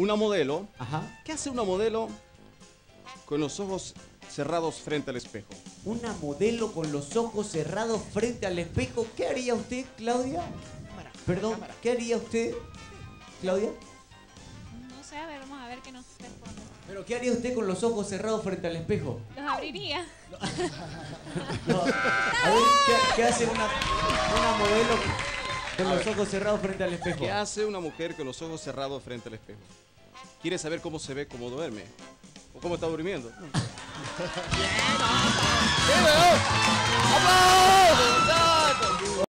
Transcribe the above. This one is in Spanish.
una modelo. Ajá. ¿Qué hace una modelo con los ojos cerrados frente al espejo? Una modelo con los ojos cerrados frente al espejo. ¿Qué haría usted, Claudia? Perdón, ¿qué haría usted, Claudia? No sé, a ver, vamos a ver qué nos responde. ¿Pero qué haría usted con los ojos cerrados frente al espejo? Los abriría. No. A ver, ¿qué hace una modelo con los ojos cerrados frente al espejo? ¿Qué hace una mujer con los ojos cerrados frente al espejo? ¿Quiere saber cómo se ve, cómo duerme? ¿O cómo está durmiendo? ¡Aplausos!